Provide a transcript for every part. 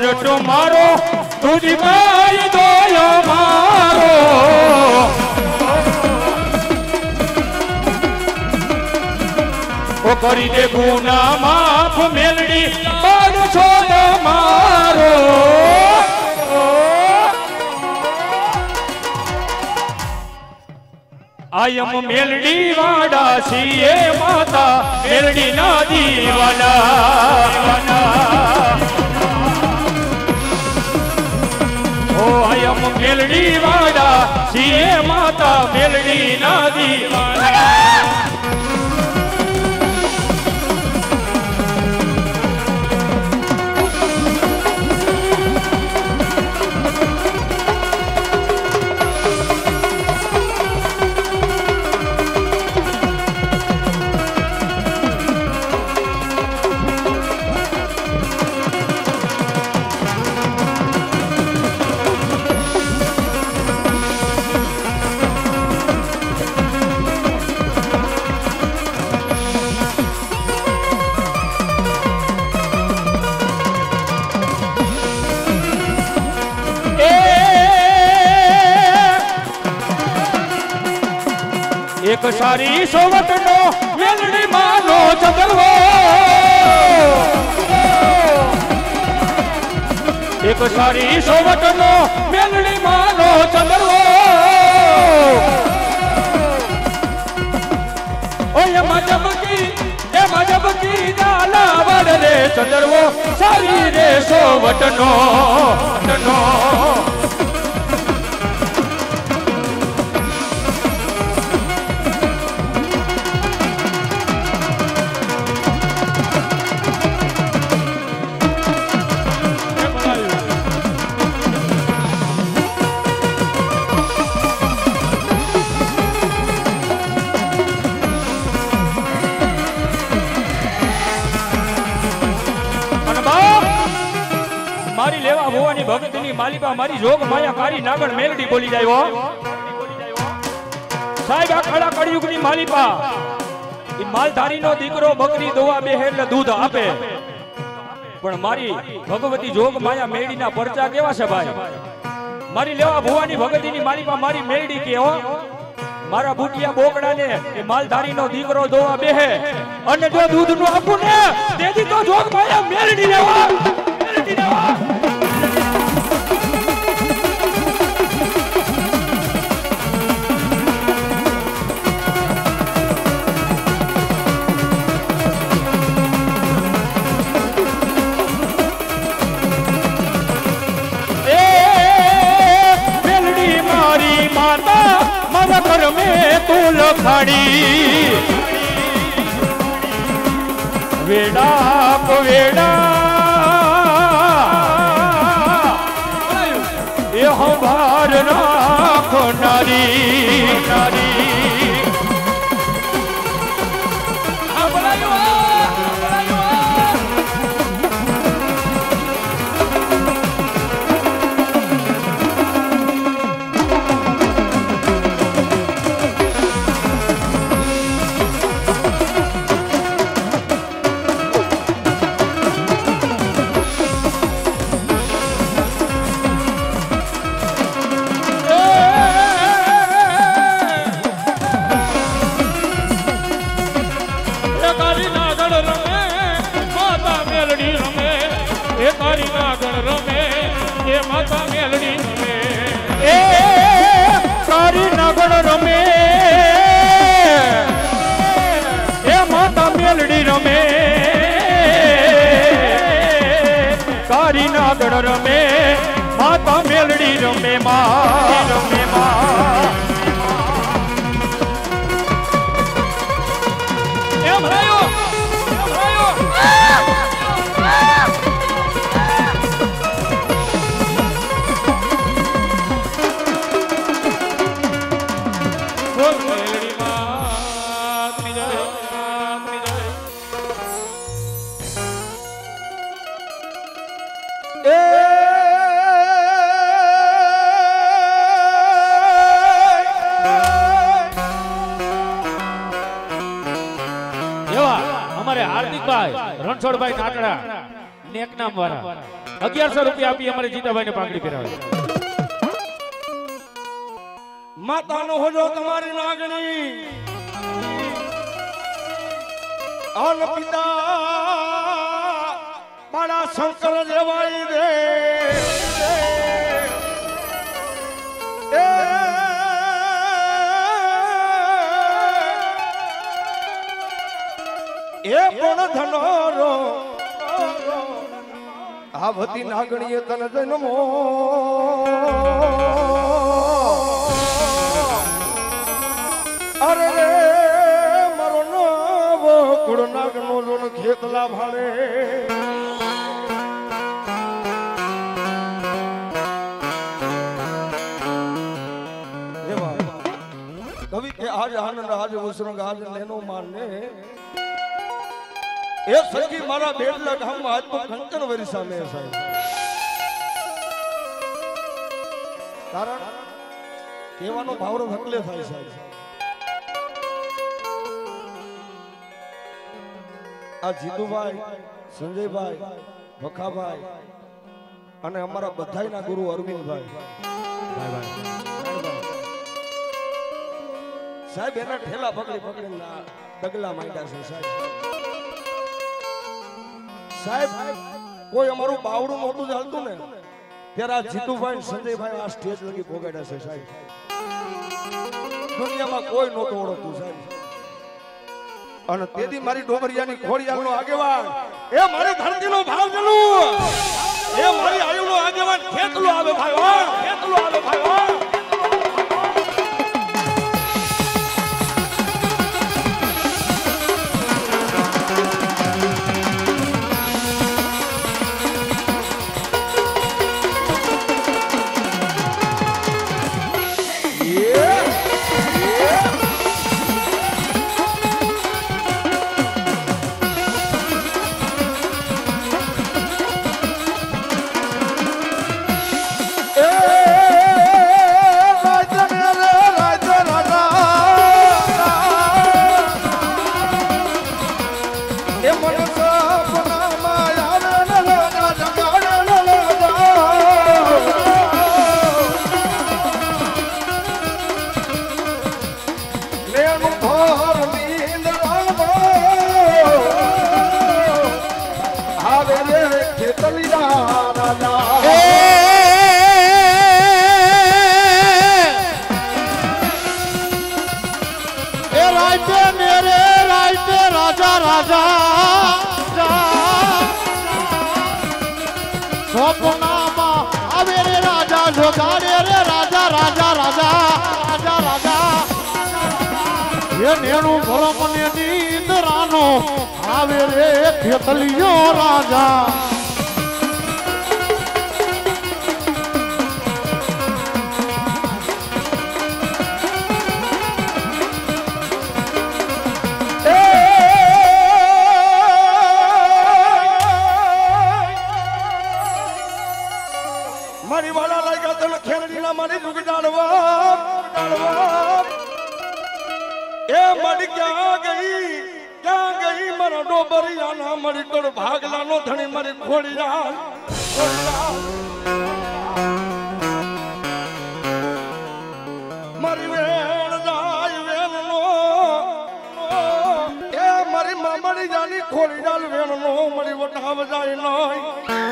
સોરઠ મારો તુજી ભાઈ દોયો મારો ઓ કરી દે ગુના માફ મેલડી બાળ છો મારો આયમ મેલડી વાડા છીએ માતા મેલડી ના દીવાના ઓ આયમ મેલડી વાડા છીએ માતા મેલડી ના દીવાના એક સારી સોવટનો મેલડી માનો ચંદ્રવો એક સારી સોવટનો મેલડી માનો ચંદ્રવો ઓ એમાં જબકી ડાલા વડ રે ચંદ્રવો સારી રે સોવટનો મારી લેવા ભવાની ભક્તની માલિકા મારી જોગ માયા કારી નાગણ મેલડી બોલી જાય સાહેબ આ ખડા કળયુગની માલિકા ઈ માલધારીનો દીકરો બકરી દોવા બેહે એટલે દૂધ આપે પણ મારી ભગવતી જોગ માયા મેલડીના પરચા કેવા છે ભાઈ મારી લેવા ભવાની ભક્તની માલિકા મારી મેલડી કે હો મારા બુટિયા બોકડાને એ માલધારીનો દીકરો દોવા બેહે અને જો દૂધનું આપું ને તેથી તો જોગ માયા મેલડી લેવા घर में तू लखाड़ी वेड़ा को वेड़ा ये हम भार नाखो नारी नारी रमे माता मेलड़ी रमे રણછોડભાઈ નાટડા નેક નામ વાળા 1100 રૂપિયા આપી અમારે જીતાભાઈ ને પાઘડી પહેરાવે. માતાનો હોજો તમારી નાગણી અન પિતા મારા શંકર દેવાઈ રે એ પણ ધનોરો આ ભતી નાગણીએ તને જન્મો અરે રે મારો નવો કુળ નાગનો જોન ખેતલા ભાડે કવિ કે આજ આનંદ આજ ઉસરંગ આજ લેનો માને એ સખી મારા બેડલા ગામમાં આજ તો કંચન વરી સામે સાહેબ કારણ કહેવાનો ભાવરો હકલે થાય સાહેબ આ જીતુભાઈ સંજયભાઈ વખાભાઈ અને અમારા બધાયના ગુરુ અરવિંદભાઈ સાહેબ એના ઠેલા પકડી ડગલા માંડ્યા છે સાહેબ કોઈ અમારું બાવડું નહોતું ચાલતું ને ત્યારે આ જીતુભાઈ સંજયભાઈ આ સ્ટેજ લગી ભોગાડ્યા છે સાહેબ દુનિયામાં કોઈ નહોતું ઓળખતું સાહેબ અને તેથી મારી ડોબરિયાની ખોડિયાલનો આગેવાન એ મારી ધરતીનો ભાવ જલું એ મારી આયુનો આગેવાન ખેતલો આવે ભાઈ વાહ ખેતલો આવે ભાઈ વાહ નેણું ભરો મને નીંદરાનો આવે રે ખેતલિયો રાજા મારી વાળા લાગ્યા તને ખેરડીના મારી ડૂબી ડાળવા એ મળી ક્યાં ગઈ મારા ડોબરિયાના મળી તોડ ભાગલાનો ધણી મારી ખોડિયાલ મારી વેણ જાય વેણનો એ મારી મામડી જાની ખોડિયાલ વેણનો મારી વટાવ જાય નહીં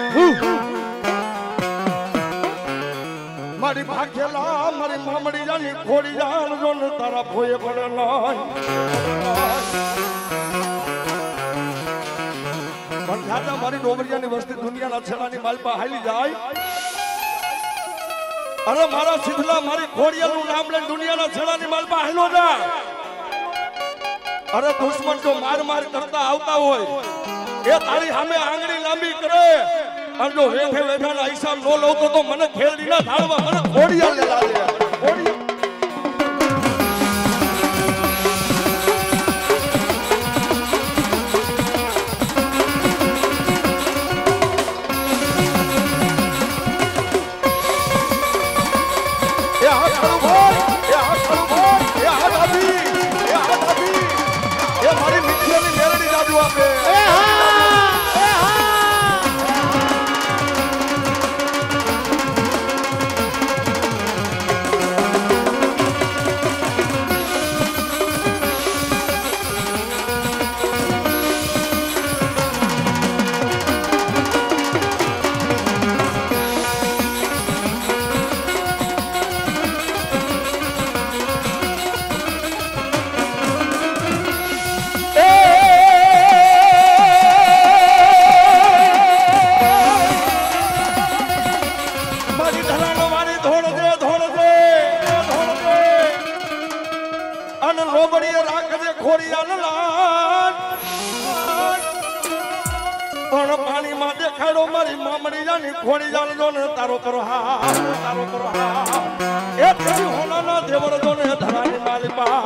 મારી ભાગેલા મારી મામડી જાની ખોડિયાલ જોન તારા ભોય પડે નહીં પણ દાદા મારી ડોબરિયાની વસ્તી દુનિયાના છેડાની માલપા હાલી જાય અરે મારા સિદ્ધલા મારી ખોડિયાલનું નામ લઈને દુનિયાના છેડાની માલપા હાલો જા અરે દુશ્મન જો માર કરતા આવતા હોય એ તારી સામે આંગળી લાંબી કરે અને જો વેઠે વેઠાના હિસાબ નો લઉં તો મને ખેલડીના ધાડવા મને ખોડિયાલ લાગે ખાડો મારી મામડી જાની ખોડી જાણજો ને તારો કરો હા એ તેરી હોનાના દેવર જો ને ધરાની મારી પા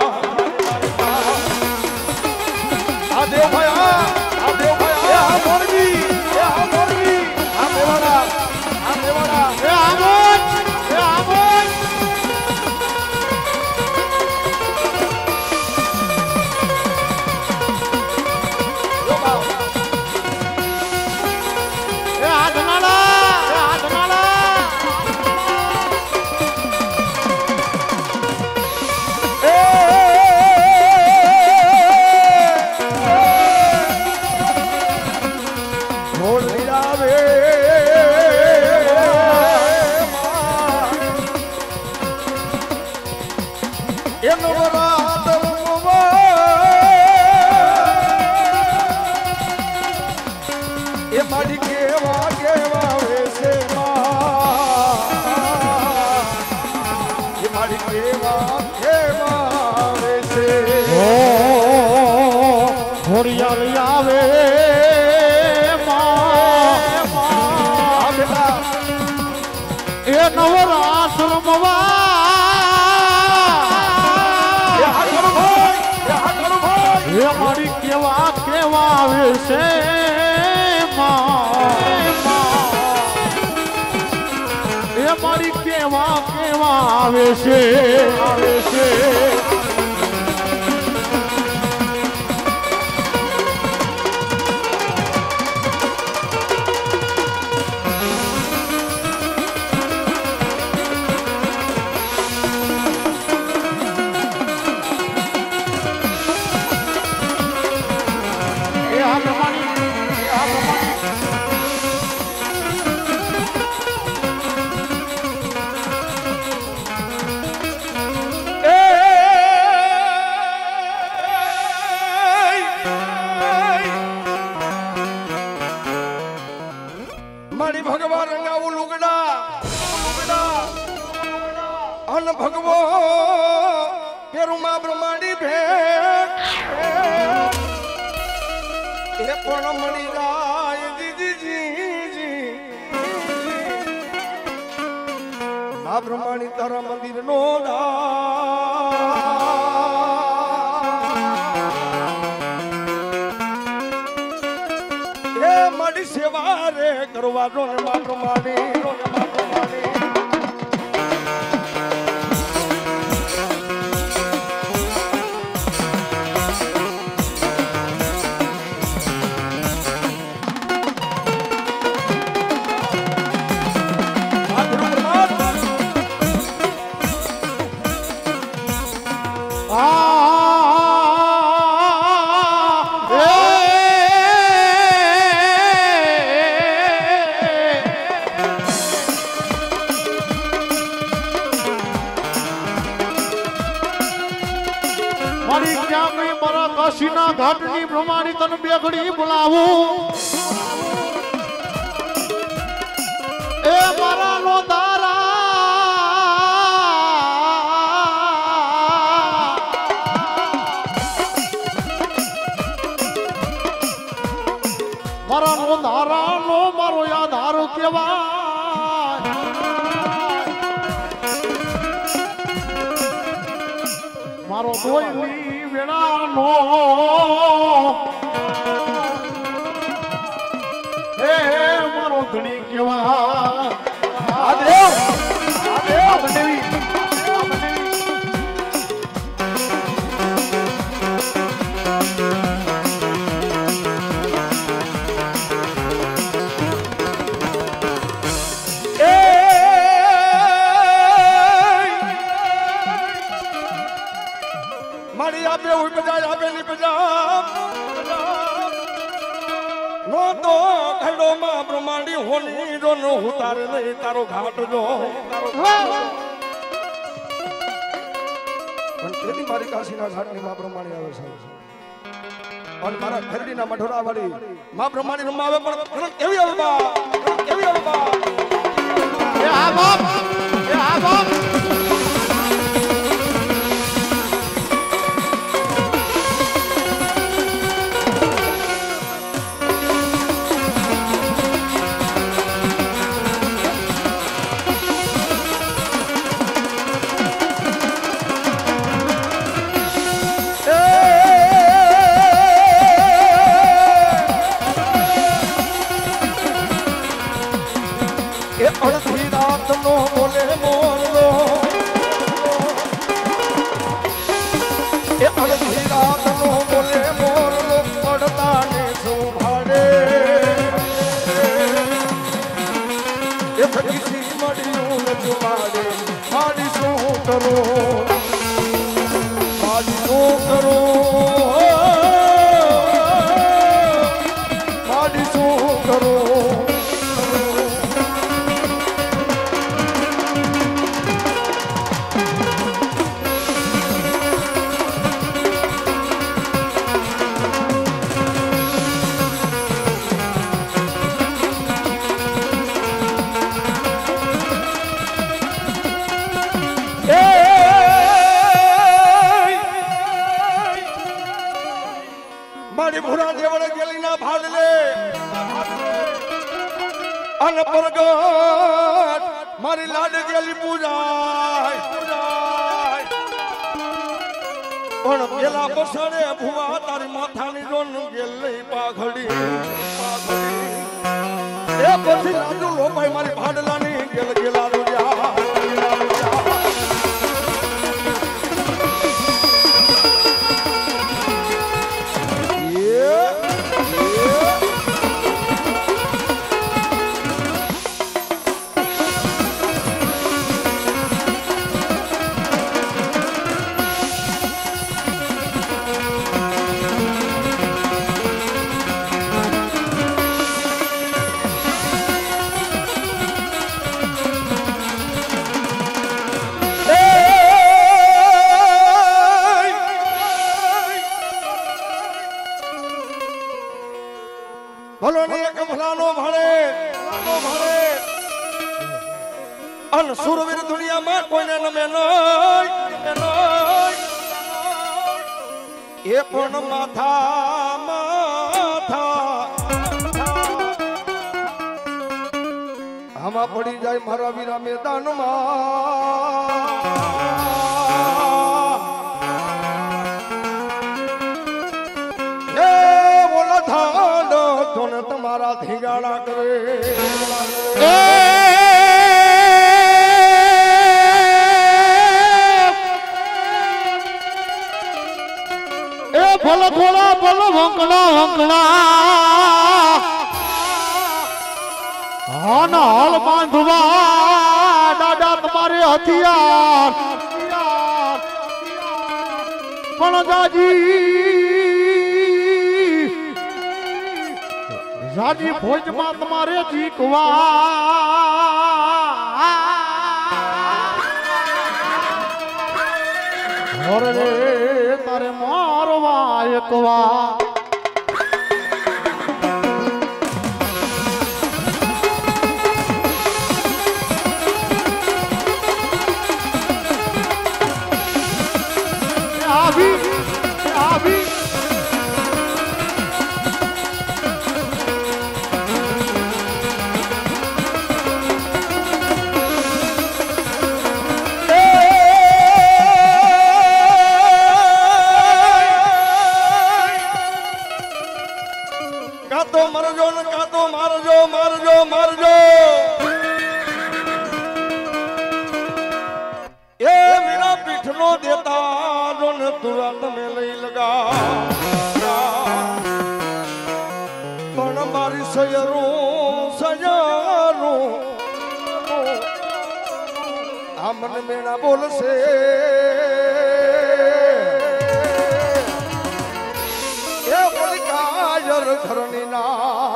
આ દેવ ભાઈ આ મોરબી આ દેવાડા એ આમોદ મારી કેવા આવે છે એ મારી કેવા આવે છે મારી ભગવાન રંગાવું લુગડા અન ભગવો પેરુમાં બ્રહ્માંડી ભેટ એ પણ મળી જાય જીજી આ બ્રહ્માંડી તારા મંદિર નો એ મારી સેવા રે કરવા નો ને મા બ્રહ્માંડી કાશીના ઘાટની બ્રહ્માણી તન બે ઘડી બોલાવું એ મારા નો દારા મારા નો દારા નો મારો યાદ કેવા મારો દોયલી વેળાનો હે મારો ધણી કેવા આ દેવ દેવી મારી આપે ઉપજાય આપેલી બજા નો તો ખડો માં બ્રહ્માંડી હોની જો નો ઉતાર નહીં તારો ઘાટ જો પણ તેની મારી કાશીના ઘાટની માં બ્રહ્માંડી આવે છે અને મારા ખરડીના મઢોરા વાળી માં બ્રહ્માંડી રમાવે પણ કેવી આવે બા કેવી આવે બા એ આ બાપ ખગીસી મળ્યું નથી મારે મારી શું કરું મારી શું કરું મારી શું કરું મારી ભૂરા દેવળે ગેલી ના ભાડલે અન પરગટ મારી લાડ ગેલી પૂજાય પણ પેલા બસડે ભુવા તારી માથાની ડોન ગેલી પાઘડી એ પછી લાડુ લોપાઈ મારી ભાડલાની ગેલ ગેલા રોજા ભલો ને એક ભલાનો ભાડે અન સુરવીર દુનિયામાં કોઈને નમે નહીં એ પણ માથા આમાં પડી જાય મારા વીરા મેદાનમાં ને તમારા ધીગાડા કરે એ ભલો ભોળા ભલો વંકણા હાના હાલ બાંધવા દાદા તમારે હથિયાર પણ જાજી ભોજમાં તમારે જીકવા રે તારે મારવા એકવા આવી મારજો એ વીરા પીઠનો દેતા જોન તુરંત મે લઈ લગા પણ મારી સયરું આ મન મેણા બોલશે એ બોલી કાયર ઘરની નાર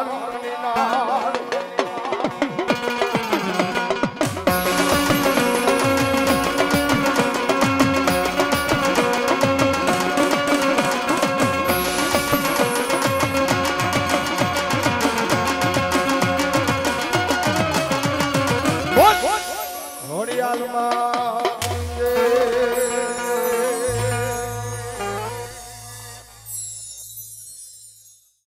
ઘોડિયાલમાં